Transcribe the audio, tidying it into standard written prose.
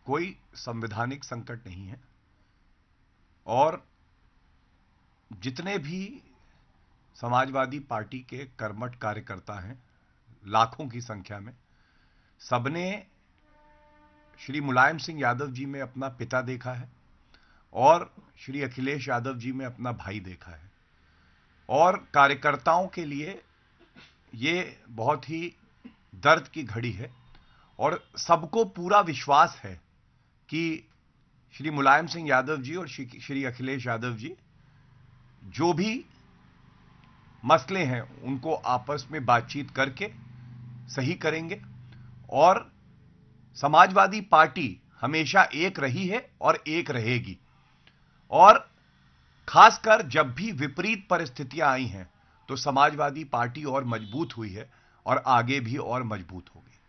कोई संवैधानिक संकट नहीं है और जितने भी समाजवादी पार्टी के कर्मठ कार्यकर्ता हैं, लाखों की संख्या में, सबने श्री मुलायम सिंह यादव जी में अपना पिता देखा है और श्री अखिलेश यादव जी में अपना भाई देखा है। और कार्यकर्ताओं के लिए ये बहुत ही दर्द की घड़ी है और सबको पूरा विश्वास है कि श्री मुलायम सिंह यादव जी और श्री अखिलेश यादव जी जो भी मसले हैं उनको आपस में बातचीत करके सही करेंगे। और समाजवादी पार्टी हमेशा एक रही है और एक रहेगी, और खासकर जब भी विपरीत परिस्थितियां आई हैं तो समाजवादी पार्टी और मजबूत हुई है और आगे भी और मजबूत होगी।